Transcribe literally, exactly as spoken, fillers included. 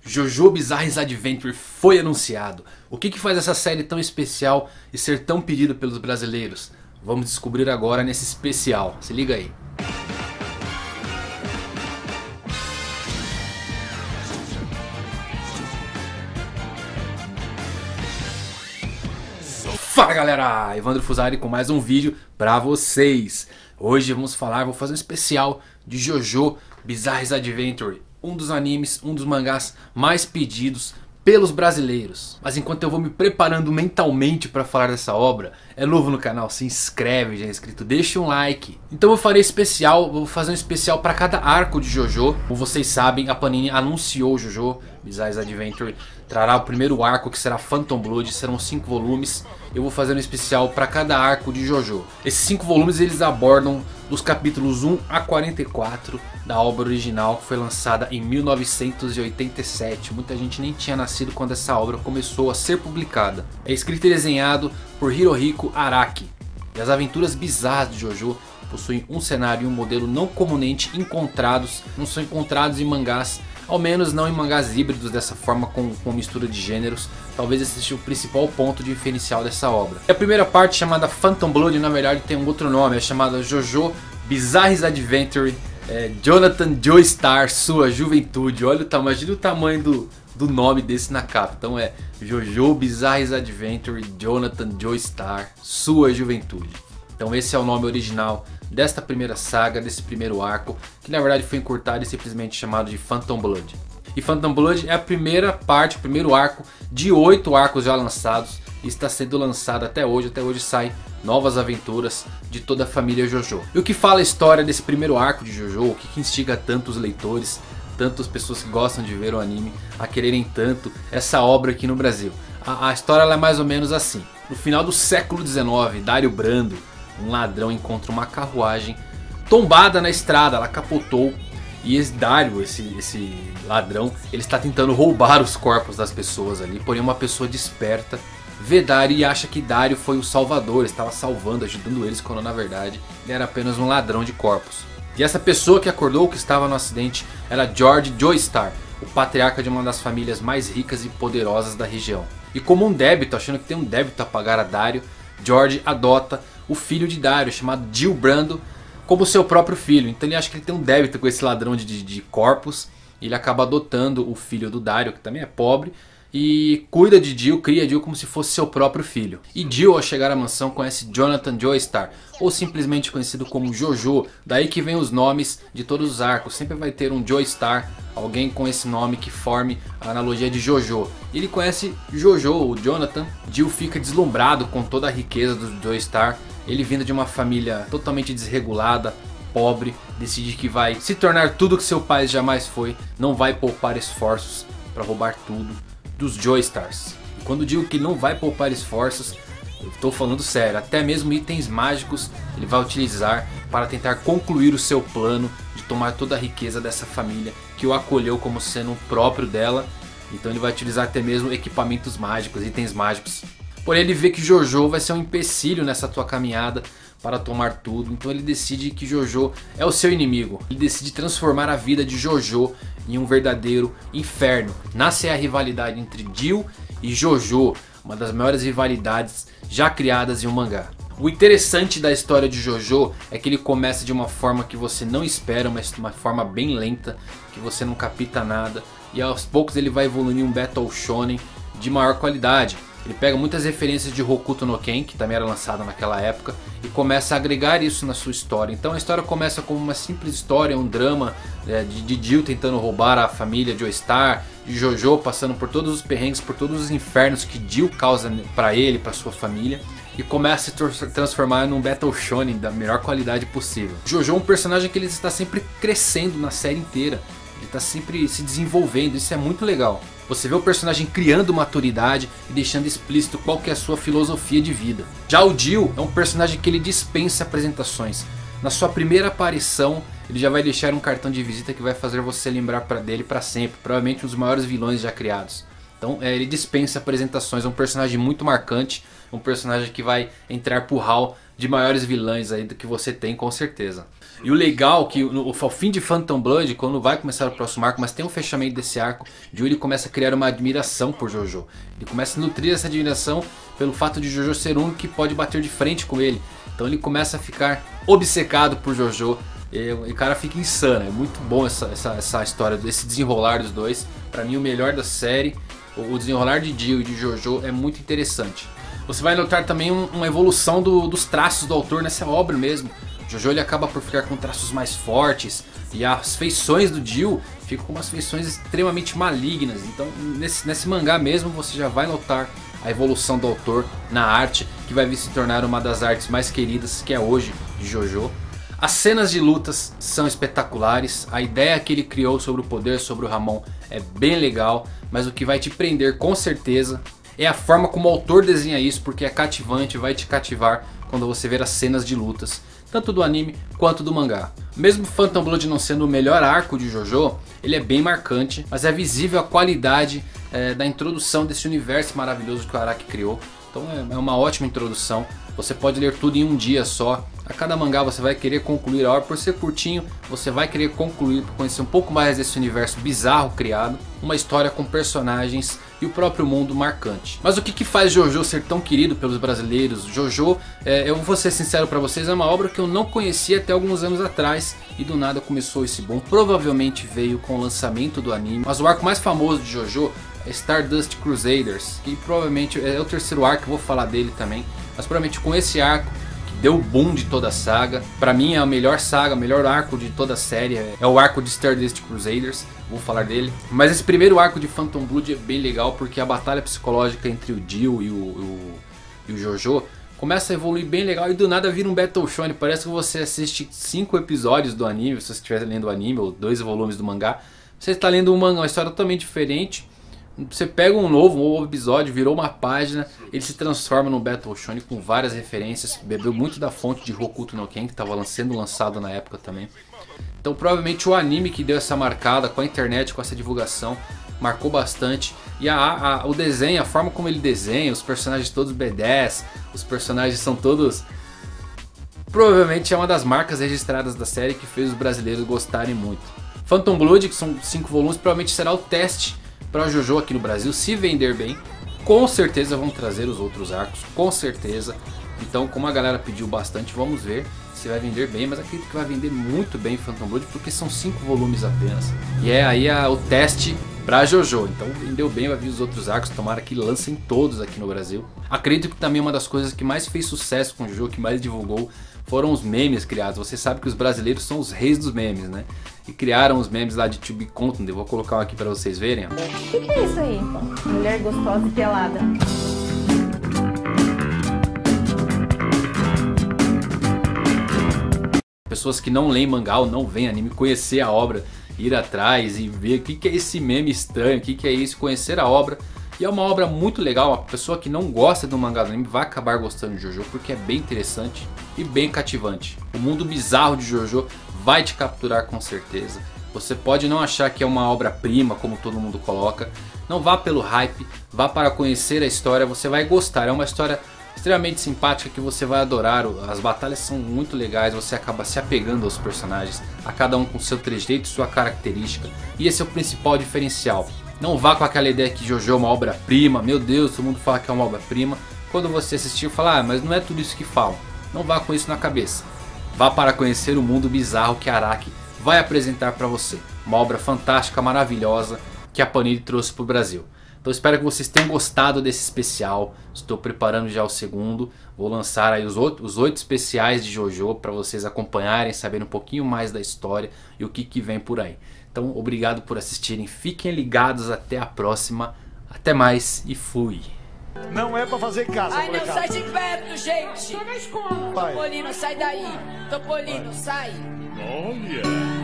JoJo Bizarre Adventure foi anunciado. O que que faz essa série tão especial e ser tão pedida pelos brasileiros? Vamos descobrir agora nesse especial. Se liga aí. Fala galera, Evandro Fusari com mais um vídeo pra vocês. Hoje vamos falar, vou fazer um especial de JoJo Bizarre Adventure, um dos animes, um dos mangás mais pedidos pelos brasileiros. Mas enquanto eu vou me preparando mentalmente para falar dessa obra, é novo no canal, se inscreve, já é inscrito, deixa um like. Então eu farei especial, vou fazer um especial para cada arco de JoJo. Como vocês sabem, a Panini anunciou JoJo Bizarre Adventure, trará o primeiro arco que será Phantom Blood, serão cinco volumes. Eu vou fazer um especial para cada arco de JoJo. Esses cinco volumes eles abordam dos capítulos um a quarenta e quatro da obra original, que foi lançada em mil novecentos e oitenta e sete. Muita gente nem tinha nascido quando essa obra começou a ser publicada. É escrito e desenhado por Hirohiko Araki. E as aventuras bizarras de JoJo possuem um cenário e um modelo não comumente encontrados, não são encontrados em mangás. Ao menos não em mangás híbridos dessa forma, com, com mistura de gêneros. Talvez esse seja o principal ponto diferencial dessa obra. A primeira parte, chamada Phantom Blood, na verdade tem um outro nome. É chamada JoJo Bizarre Adventure, é, Jonathan Joestar, Sua Juventude. Olha o tamanho, imagina o tamanho do, do nome desse na capa. Então é JoJo Bizarre Adventure, Jonathan Joestar, Sua Juventude. Então esse é o nome original desta primeira saga, desse primeiro arco, que na verdade foi encurtado e simplesmente chamado de Phantom Blood. E Phantom Blood é a primeira parte, o primeiro arco de oito arcos já lançados, e está sendo lançado até hoje. Até hoje saem novas aventuras de toda a família JoJo. E o que fala a história desse primeiro arco de JoJo? O que, que instiga tantos leitores, tantas pessoas que gostam de ver o anime, a quererem tanto essa obra aqui no Brasil? A, a história ela é mais ou menos assim. No final do século dezenove, Dario Brando, um ladrão, encontra uma carruagem tombada na estrada, ela capotou. E esse Dario, esse, esse ladrão, ele está tentando roubar os corpos das pessoas ali. Porém uma pessoa desperta vê Dario e acha que Dario foi o salvador, estava salvando, ajudando eles, quando na verdade ele era apenas um ladrão de corpos. E essa pessoa que acordou, que estava no acidente, era George Joestar, o patriarca de uma das famílias mais ricas e poderosas da região. E como um débito, achando que tem um débito a pagar a Dario, George adota o filho de Dario, chamado Jill Brando, como seu próprio filho. Então ele acha que ele tem um débito com esse ladrão de, de, de corpos. E ele acaba adotando o filho do Dario, que também é pobre, e cuida de Jill, cria Jill como se fosse seu próprio filho. E Jill, ao chegar à mansão, conhece Jonathan Joestar, ou simplesmente conhecido como JoJo. Daí que vem os nomes de todos os arcos. Sempre vai ter um Joestar, alguém com esse nome que forme a analogia de JoJo. Ele conhece JoJo, o Jonathan. Jill fica deslumbrado com toda a riqueza do Joestar. Ele, vindo de uma família totalmente desregulada, pobre, decide que vai se tornar tudo que seu pai jamais foi. Não vai poupar esforços para roubar tudo dos Joestars. E quando digo que não vai poupar esforços, eu estou falando sério. Até mesmo itens mágicos ele vai utilizar para tentar concluir o seu plano de tomar toda a riqueza dessa família que o acolheu como sendo um próprio dela. Então ele vai utilizar até mesmo equipamentos mágicos, itens mágicos. Porém ele vê que JoJo vai ser um empecilho nessa tua caminhada para tomar tudo. Então ele decide que JoJo é o seu inimigo. Ele decide transformar a vida de JoJo em um verdadeiro inferno. Nasce a rivalidade entre Jill e JoJo, uma das maiores rivalidades já criadas em um mangá. O interessante da história de JoJo é que ele começa de uma forma que você não espera, mas de uma forma bem lenta, que você não capta nada. E aos poucos ele vai evoluir em um Battle Shonen de maior qualidade. Ele pega muitas referências de Hokuto no Ken, que também era lançada naquela época, e começa a agregar isso na sua história. Então a história começa como uma simples história, um drama é, de, de Jill tentando roubar a família Joestar, de JoJo passando por todos os perrengues, por todos os infernos que Jill causa para ele, para sua família. E começa a se transformar num Battle Shonen da melhor qualidade possível. JoJo é um personagem que ele está sempre crescendo na série inteira. Ele está sempre se desenvolvendo, isso é muito legal. Você vê o personagem criando maturidade e deixando explícito qual que é a sua filosofia de vida. Já o Jill é um personagem que ele dispensa apresentações. Na sua primeira aparição ele já vai deixar um cartão de visita que vai fazer você lembrar pra dele para sempre. Provavelmente um dos maiores vilões já criados. Então é, ele dispensa apresentações, é um personagem muito marcante. Um personagem que vai entrar pro hall de maiores vilões aí do que você tem, com certeza. E o legal que no, ao fim de Phantom Blood, quando vai começar o próximo arco, mas tem um fechamento desse arco, Jill ele começa a criar uma admiração por Jojo. Ele começa a nutrir essa admiração pelo fato de Jojo ser um que pode bater de frente com ele. Então ele começa a ficar obcecado por Jojo. E o cara fica insano. É muito bom essa, essa, essa história, desse desenrolar dos dois. Pra mim o melhor da série. O desenrolar de Jill e de Jojo é muito interessante. Você vai notar também um, uma evolução do, dos traços do autor nessa obra mesmo. Jojo ele acaba por ficar com traços mais fortes. E as feições do Jill ficam com umas feições extremamente malignas. Então nesse, nesse mangá mesmo você já vai notar a evolução do autor na arte, que vai vir se tornar uma das artes mais queridas que é hoje de Jojo. As cenas de lutas são espetaculares, a ideia que ele criou sobre o poder, sobre o Ramon é bem legal, mas o que vai te prender com certeza é a forma como o autor desenha isso, porque é cativante, vai te cativar quando você ver as cenas de lutas, tanto do anime quanto do mangá. Mesmo Phantom Blood não sendo o melhor arco de Jojo, ele é bem marcante, mas é visível a qualidade é, da introdução desse universo maravilhoso que o Araki criou. Então é, é uma ótima introdução, você pode ler tudo em um dia só. A cada mangá você vai querer concluir a obra, por ser curtinho, você vai querer concluir para conhecer um pouco mais desse universo bizarro criado, uma história com personagens e o próprio mundo marcante. Mas o que, que faz Jojo ser tão querido pelos brasileiros? Jojo, é, eu vou ser sincero para vocês, é uma obra que eu não conhecia até alguns anos atrás e do nada começou esse boom. Provavelmente veio com o lançamento do anime, mas o arco mais famoso de Jojo é Stardust Crusaders, que provavelmente é o terceiro arco, eu vou falar dele também, mas provavelmente com esse arco deu o boom de toda a saga. Pra mim é a melhor saga, o melhor arco de toda a série é o arco de Stardust Crusaders, vou falar dele. Mas esse primeiro arco de Phantom Blood é bem legal porque a batalha psicológica entre o Jill e o, o, e o Jojo começa a evoluir bem legal e do nada vira um Battle Shonen. Parece que você assiste cinco episódios do anime, se você estiver lendo o anime, ou dois volumes do mangá. Você está lendo uma, uma história totalmente diferente. Você pega um novo, um novo episódio, virou uma página, ele se transforma num Battle Shonen com várias referências, bebeu muito da fonte de Hokuto no Ken, que estava sendo lançado na época também. Então provavelmente o anime que deu essa marcada com a internet, com essa divulgação, marcou bastante. E a, a, o desenho, a forma como ele desenha, os personagens todos B dez, os personagens são todos... Provavelmente é uma das marcas registradas da série que fez os brasileiros gostarem muito. Phantom Blood, que são cinco volumes, provavelmente será o teste para Jojo aqui no Brasil. Se vender bem, com certeza vão trazer os outros arcos, com certeza. Então, como a galera pediu bastante, vamos ver se vai vender bem, mas acredito que vai vender muito bem Phantom Blood, porque são cinco volumes apenas. E é aí a, o teste para Jojo. Então vendeu bem, vai vir os outros arcos, tomara que lancem todos aqui no Brasil. Acredito que também uma das coisas que mais fez sucesso com o Jojo, que mais divulgou, foram os memes criados. Você sabe que os brasileiros são os reis dos memes, né? E criaram os memes lá de To Be Continued. Eu vou colocar um aqui para vocês verem. O que, que é isso aí? Mulher gostosa e pelada. Pessoas que não leem mangá ou não veem anime, conhecer a obra, ir atrás e ver o que, que é esse meme estranho, o que, que é isso, conhecer a obra. E é uma obra muito legal, a pessoa que não gosta do mangá do anime vai acabar gostando de Jojo, porque é bem interessante e bem cativante. O mundo bizarro de Jojo vai te capturar com certeza. Você pode não achar que é uma obra-prima, como todo mundo coloca. Não vá pelo hype, vá para conhecer a história, você vai gostar. É uma história extremamente simpática que você vai adorar. As batalhas são muito legais, você acaba se apegando aos personagens, a cada um com seu trejeito e sua característica. E esse é o principal diferencial. Não vá com aquela ideia que Jojo é uma obra-prima, meu Deus, todo mundo fala que é uma obra-prima. Quando você assistir, fala, ah, mas não é tudo isso que falam. Não vá com isso na cabeça. Vá para conhecer o mundo bizarro que Araki vai apresentar para você. Uma obra fantástica, maravilhosa, que a Panini trouxe para o Brasil. Então espero que vocês tenham gostado desse especial. Estou preparando já o segundo. Vou lançar aí os oito, os oito especiais de Jojo para vocês acompanharem, saberem um pouquinho mais da história e o que, que vem por aí. Então obrigado por assistirem, fiquem ligados, até a próxima, até mais e fui! Não é pra fazer caça, Ai, não, molecada. sai de perto, gente! Tô na escola. Vai. Topolino, sai daí! Topolino, sai! Olha.